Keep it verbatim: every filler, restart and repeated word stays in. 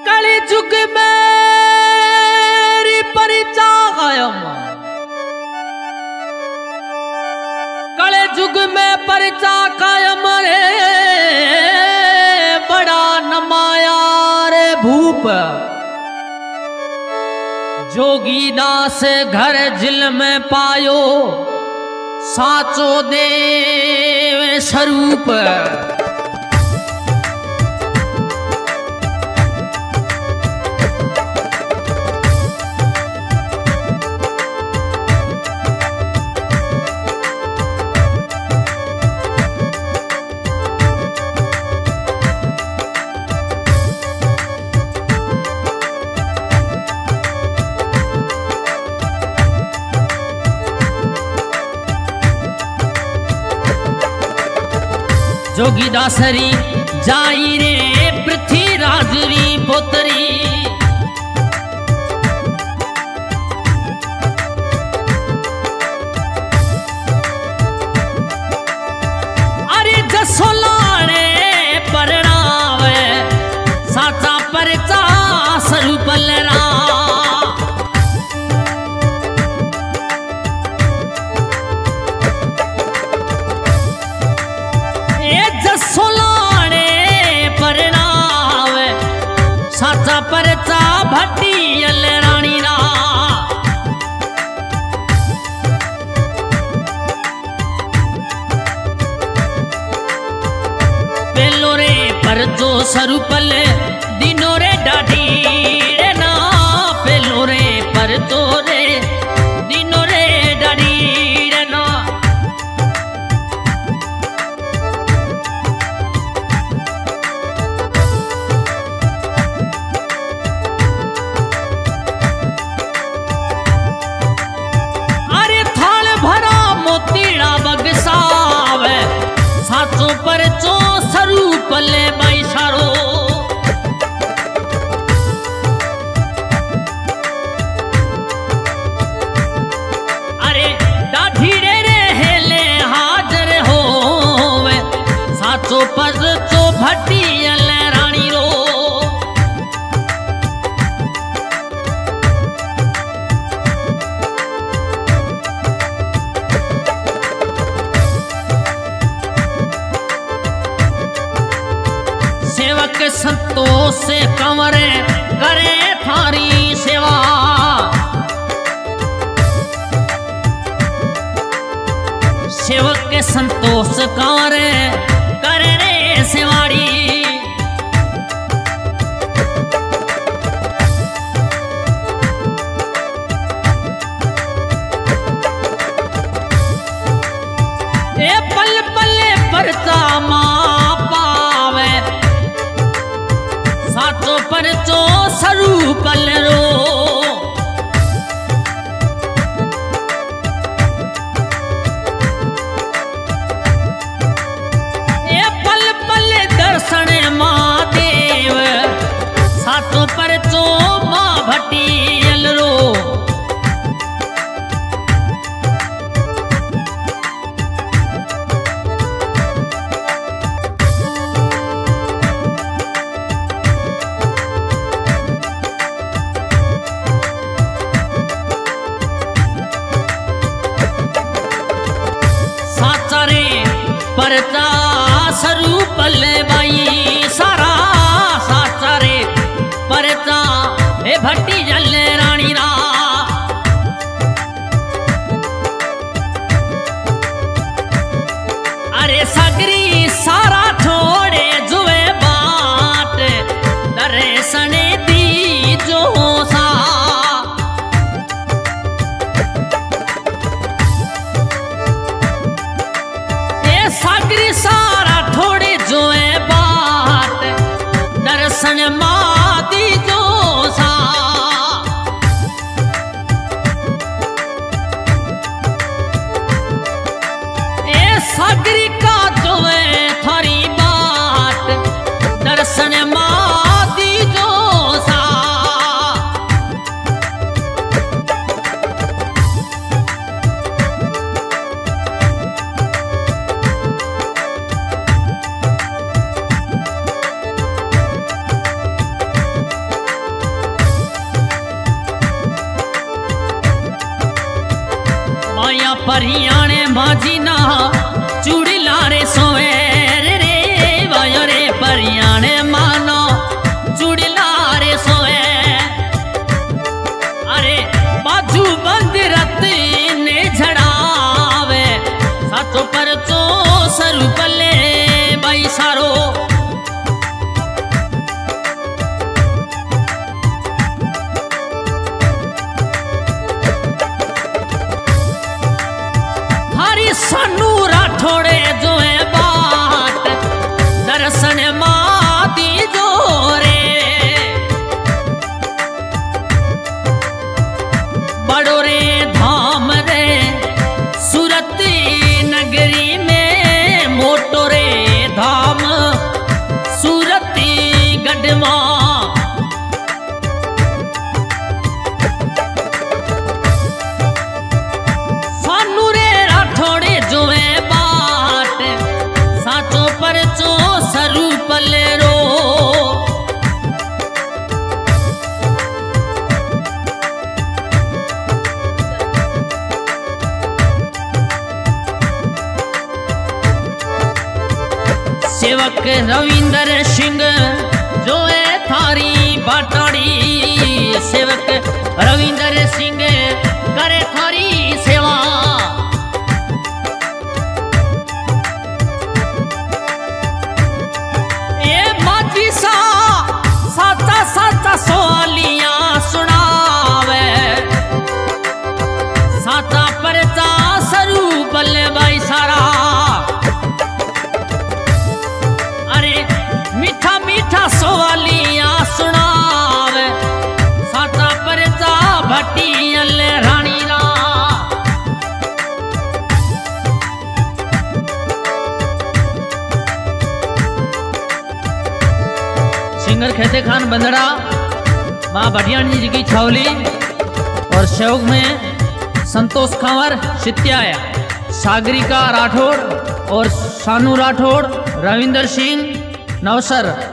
कलि जुग मेरी परिचा कायम, कलि जुग में परिचा कायम रे बड़ा नमाया रे भूप। जोगी दास घर जिल में पायो साचो देव स्वरूप। जोगी दासरी जाई रे पृथ्वीराज री पोतरी। अरे जसोलाने परणावे साचा परचा स्वरूप लरा। परचा भट्टी अल रानी रा। पेलो रे परचो स्वरूपल दिनो रे डाढ़ी रे ना। पेलो रे परचो रे दिनो रे डाढ़ी रे ना। साचो परचो स्वरूप ले बाई सारो। अरे दाढ़ी रे रे हेले हाजर हो साचो परचो भट्टी अल रानी रो। सेवक संतोष से कंवरे करे थारी सेवा। सेवक के संतोष कंवरे करे रे सेवाड़ी। ए पल पले परचा मां पावे साचो परचो स्वरूप रो। ए पल पल दर्शन महादेव साचो परचो मां भट्टी रो। परचा स्वरूप ले बाई सारा। साचा रे परचा ए भट्टी जल रानी रा। अरे सगरी सारा छोड़े जुए बाट दर्शन दी जो सा। सागरी सारा थोड़े जोए बाट दर्शन मादी जो सा। ए सागरी का जोए थारी बाट दर्शन मादी जो सा। परियाणे माझी ना चूड़ी लारे सोए रे रे वायो रे परियाणे मानो चूड़ी लारे सोए। अरे बाजू बंद रत ने झड़ावे साचो परचो सरू पले बाई सारो। सानू राठौड़े जो है बाट दर्शन माती जो रे बड़ो रे धाम रे सूरत नगरी में मोटो रे धाम सूरत गढ़वा। सेवक रविंदर सिंह जो है थारी बाटाड़ी सेवक रविंदर सिंह करे थारी सेवा। ए माझी सा साचा साचा सवालियां सुनावे साचा परचा सरू बल्ले बाई सारा। मीठा मीठा सवालियां सुनावे साचा परचा भटियल रानी रा। सिंगर खेते खान बंदड़ा माँ भटियाणी जी की छावली और शौक में संतोष कंवर सित्याया सागरिका राठौड़ और शानू राठौड़ रविंदर सिंह नवसर।